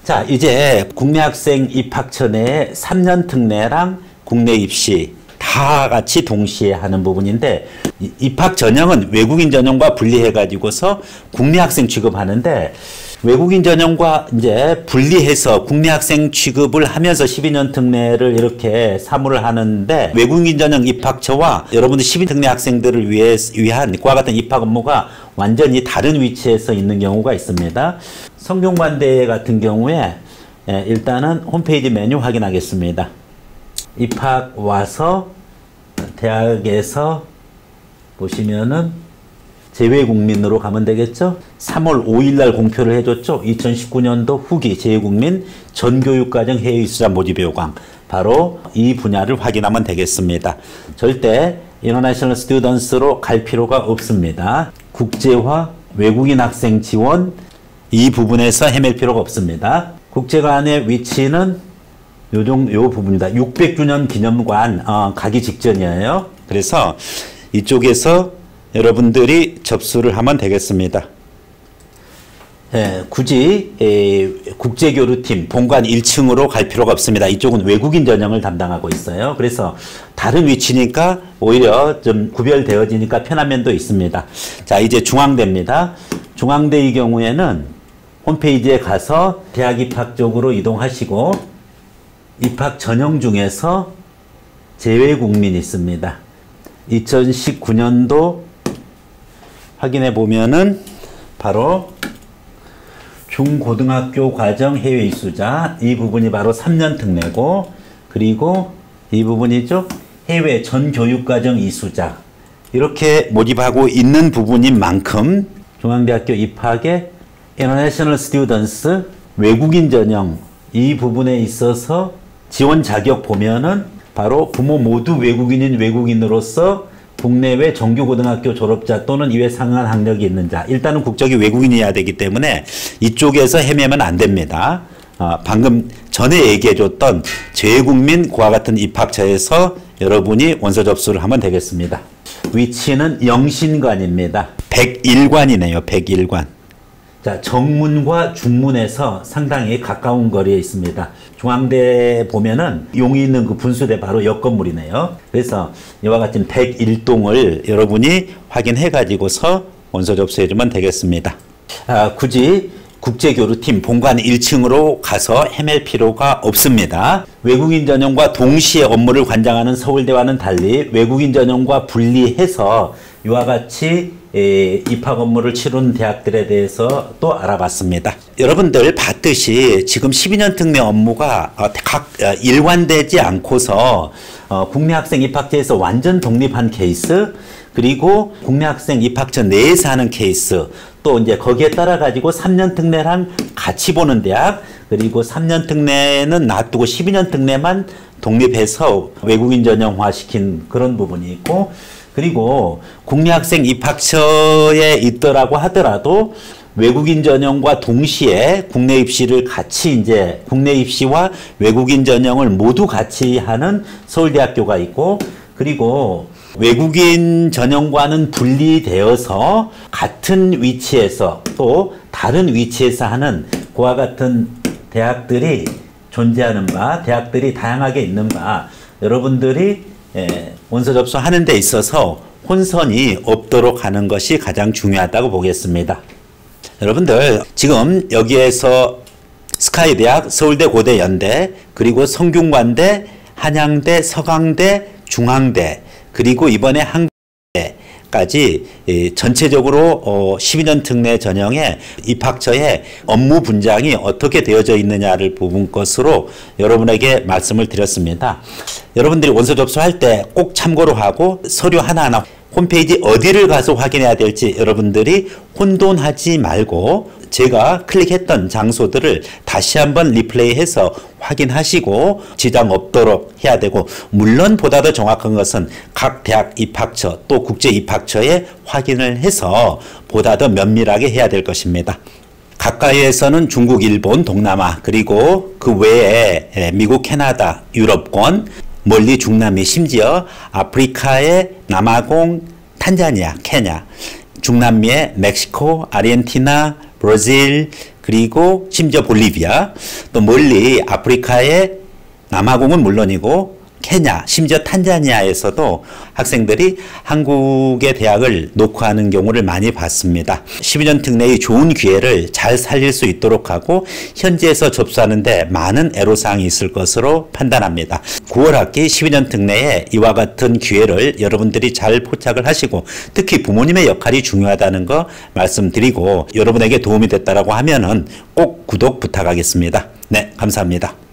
자, 이제 국내 학생 입학처 내에 3년 특례랑 국내 입시 다 같이 동시에 하는 부분인데, 입학 전형은 외국인 전형과 분리해 가지고서 국내 학생 취급하는데, 외국인 전형과 이제 분리해서 국내 학생 취급을 하면서 12년 특례를 이렇게 사무를 하는데, 외국인 전형 입학처와 여러분들 12년 특례 학생들을 위한 그와 같은 입학 업무가 완전히 다른 위치에서 있는 경우가 있습니다. 성균관대 같은 경우에 일단은 홈페이지 메뉴 확인하겠습니다. 입학 와서 대학에서 보시면은 재외국민으로 가면 되겠죠. 3월 5일날 공표를 해줬죠. 2019년도 후기 재외국민 전교육과정 해외이수자 모집 요강, 바로 이 분야를 확인하면 되겠습니다. 절대 International Students로 갈 필요가 없습니다. 국제화, 외국인 학생 지원, 이 부분에서 헤맬 필요가 없습니다. 국제관의 위치는 요 부분이다. 600주년 기념관 가기 직전이에요. 그래서 이쪽에서 여러분들이 접수를 하면 되겠습니다. 굳이 국제교류팀 본관 1층으로 갈 필요가 없습니다. 이쪽은 외국인 전형을 담당하고 있어요. 그래서 다른 위치니까 오히려 좀 구별되어지니까 편한 면도 있습니다. 자, 이제 중앙대입니다. 중앙대의 경우에는 홈페이지에 가서 대학 입학 쪽으로 이동하시고, 입학 전형 중에서 재외국민이 있습니다. 2019년도 확인해 보면은 바로 중고등학교 과정 해외 이수자, 이 부분이 바로 3년 특례고, 그리고 이 부분이죠. 해외 전교육과정 이수자, 이렇게 모집하고 있는 부분인 만큼 중앙대학교 입학에 International Students 외국인 전형, 이 부분에 있어서 지원 자격 보면은 바로 부모 모두 외국인인 외국인으로서 국내외 정규고등학교 졸업자 또는 이외 상한 학력이 있는 자, 일단은 국적이 외국인이어야 되기 때문에 이쪽에서 헤매면 안 됩니다. 방금 전에 얘기해줬던 재외국민 그와 같은 입학처에서 여러분이 원서 접수를 하면 되겠습니다. 위치는 영신관입니다. 101관이네요. 101관. 자, 정문과 중문에서 상당히 가까운 거리에 있습니다. 중앙대 보면은 용이 있는 그 분수대 바로 옆 건물이네요. 그래서 이와 같은 101동을 여러분이 확인해 가지고서 원서 접수해 주면 되겠습니다. 굳이 국제교류팀 본관 1층으로 가서 헤맬 필요가 없습니다. 외국인 전형과 동시에 업무를 관장하는 서울대와는 달리 외국인 전형과 분리해서 이와 같이 입학 업무를 치른 대학들에 대해서 또 알아봤습니다. 여러분들 봤듯이 지금 12년 특례 업무가 각 일관되지 않고서 국내 학생 입학처에서 완전 독립한 케이스, 그리고 국내 학생 입학처 내에서 하는 케이스, 또 이제 거기에 따라 가지고 3년 특례랑 같이 보는 대학, 그리고 3년 특례는 놔두고 12년 특례만 독립해서 외국인 전형화 시킨 그런 부분이 있고, 그리고 국내 학생 입학처에 있더라고 하더라도 외국인 전형과 동시에 국내 입시를 같이 이제 국내 입시와 외국인 전형을 모두 같이 하는 서울대학교가 있고, 그리고 외국인 전형과는 분리되어서 같은 위치에서 또 다른 위치에서 하는 그와 같은 대학들이 존재하는 바, 대학들이 다양하게 있는 바, 여러분들이 원서 접수하는 데 있어서 혼선이 없도록 하는 것이 가장 중요하다고 보겠습니다. 여러분들 지금 여기에서 스카이대학, 서울대, 고대, 연대, 그리고 성균관대, 한양대, 서강대, 중앙대, 그리고 이번에 한국대까지 전체적으로 12년 특례 전형의 입학처의 업무 분장이 어떻게 되어져 있느냐를 부분 것으로 여러분에게 말씀을 드렸습니다. 여러분들이 원서 접수할 때 꼭 참고로 하고 서류 하나하나 홈페이지 어디를 가서 확인해야 될지 여러분들이 혼돈하지 말고 제가 클릭했던 장소들을 다시 한번 리플레이해서 확인하시고 지장 없도록 해야 되고, 물론 보다 더 정확한 것은 각 대학 입학처 또 국제 입학처에 확인을 해서 보다 더 면밀하게 해야 될 것입니다. 가까이에서는 중국, 일본, 동남아, 그리고 그 외에 미국, 캐나다, 유럽권, 멀리 중남미, 심지어 아프리카의 남아공, 탄자니아, 케냐, 중남미의 멕시코, 아르헨티나, 브라질, 그리고 심지어 볼리비아, 또 멀리 아프리카의 남아공은 물론이고 케냐, 심지어 탄자니아에서도 학생들이 한국의 대학을 녹화하는 경우를 많이 봤습니다. 12년 특례의 좋은 기회를 잘 살릴 수 있도록 하고 현지에서 접수하는데 많은 애로사항이 있을 것으로 판단합니다. 9월 학기 12년 특례에 이와 같은 기회를 여러분들이 잘 포착을 하시고 특히 부모님의 역할이 중요하다는 거 말씀드리고 여러분에게 도움이 됐다라고 하면은 꼭 구독 부탁하겠습니다. 네, 감사합니다.